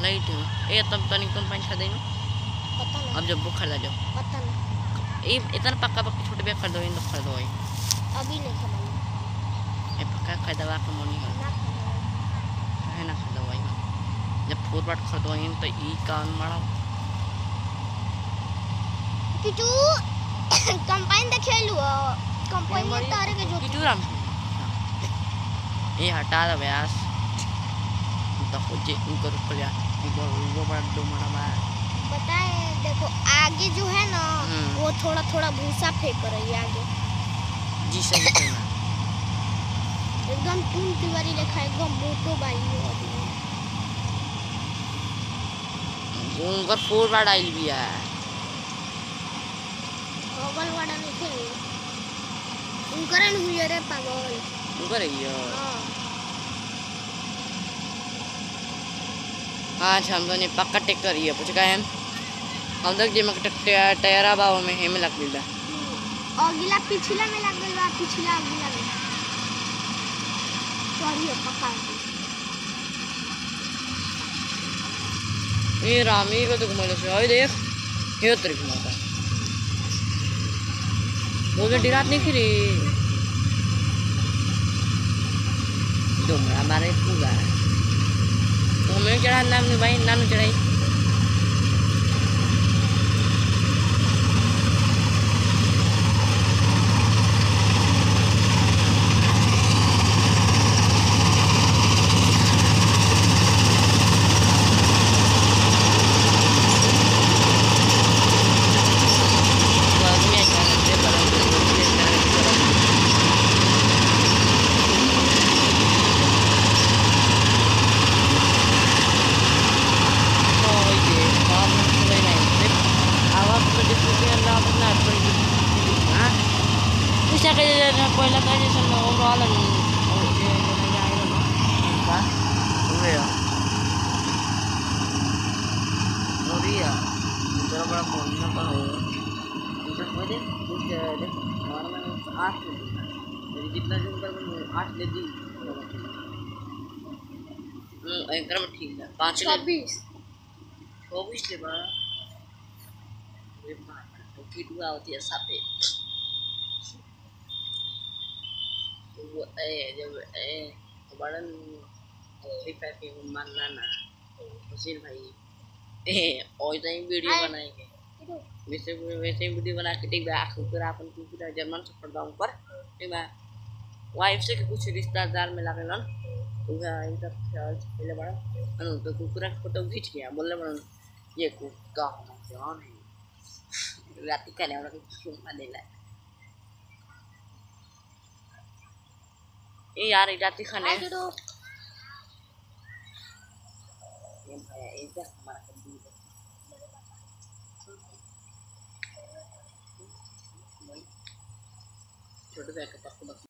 Light ए तब तनी तुम पानी खा देनु पता नहीं। अब जब बुखार ला जाओ पता नहीं। ए इतना पक्का पक्का छोटे बैग कर दो इन कर दो अभी नहीं खाना ए पक्का खा दवा का मोनी है ना खाना है ना खा दवा जब फोर पार्ट कर दो इन तो ई कान मारा किटू कंपाइन देखे लु कंपाइन में तारे के जो किटू राम ये हटा दो व्यास तो खुद इनको रुक जा वो बड़ा दो मारा मार बताए देखो आगे जो है ना वो थोड़ा थोड़ा भूसा फेंक रही है आगे जी सही कहना एकदम टून तिवारी लिखा एकदम मोटो बाई है अभी उनका फोर बार आइल भी है पागल वाला नहीं थे उनकरन हुई रे पागल उनका रही है हां आज हम तो नहीं पक्का टेक कर रही है पूछ का हम तक जे मक टायरा बाव में हेम लग गइल अगला पिछला में लग गइल बा पिछला अगला में सॉरी पक्का ये रामी को तो घुमाइल से ओए देख ये तरीक माता बोले डिरात नहीं खरी डोमरा मारे पूरा हमें चढ़ा नाम भाई नानू चढ़ाई bisa kayak पहिला kayak sama obrolan dia nanya itu no apa ya sorry ya cara bड़ा बोलना तो है इधर मुझे कुछ दे नॉर्मल 8 मेरी जितना जूम कर मैं 8 ले दी एकदम ठीक है 5 ले 24 ले बा ये बात तो कितना होती है सापे जब बड़न फ्री फायर के मानना ना उसी भाई और तो वीडियो बनाएंगे वैसे वैसे वीडियो बना के ठीक है पूरा अपन पूरा जर्मन से पढ़ ऊपर ठीक है वाइफ से कुछ रिश्तेदार में लगे ना तो इनका ख्याल पहले बड़ा अनु तो कुकुरा की फोटो खींच गया बोले बड़ा ये कुत्ता जान है रात का ने वाला क्यों माने ला ये यार इलाती खाने ये भाई इधर हमारा कद्दू छोटे बैग का